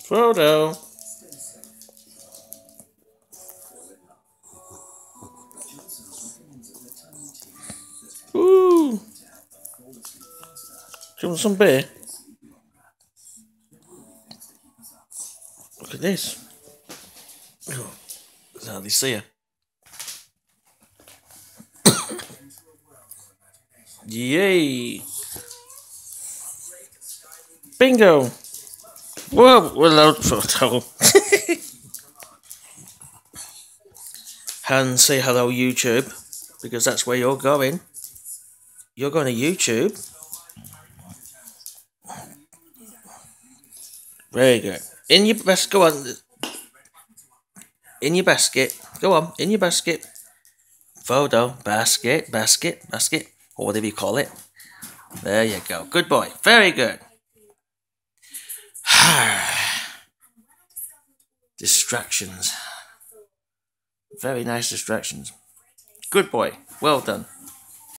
Frodo. Ooh. Do you want some beer? Look at this. Oh, I hardly see her. Yay! Bingo! Whoa, hello, Frodo. And say hello, YouTube, because that's where you're going. You're going to YouTube. Very good. In your basket, go on. In your basket. Go on, in your basket. Photo, basket, or whatever you call it. There you go. Good boy. Very good. Distractions. Very nice distractions. Good boy. Well done.